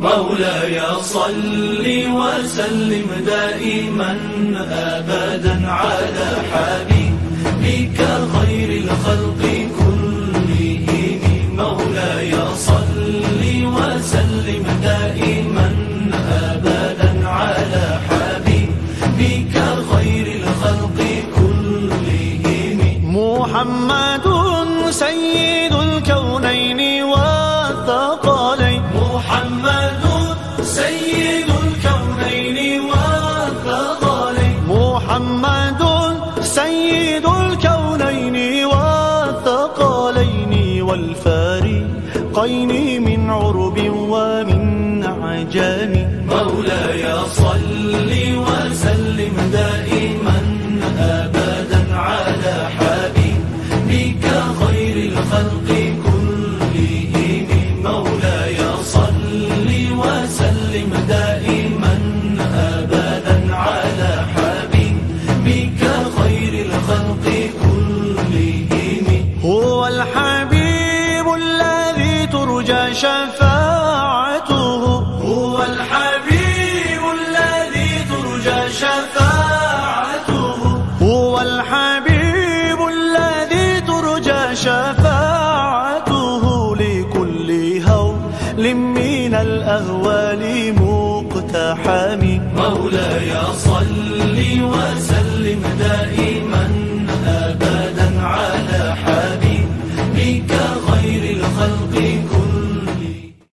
مولاي صل وسلم دائما أبدا على حبيبك خير الخلق كلهم. مولاي صل وسلم دائما أبدا على حبيبك خير الخلق كلهم. محمد سيد الكونين والثقلين. محمد سيد الكونين والثقلين. محمد سيد الكونين والثقلين والفارقين من عرب ومن عجم. مولاي صل وسلم دائما أبدا على حبيبك خير الخلق كلهم. مولاي صل وسلم دائما أبدا على حبيبك خير الخلق كلهم. هو الحبيب الذي ترجى شفاعته. هو الحبيب الذي ترجى شفاعته. هو الحبيب الذي ترجى شفاعته لكل هول من الأهوال مقتحم. مولاي صل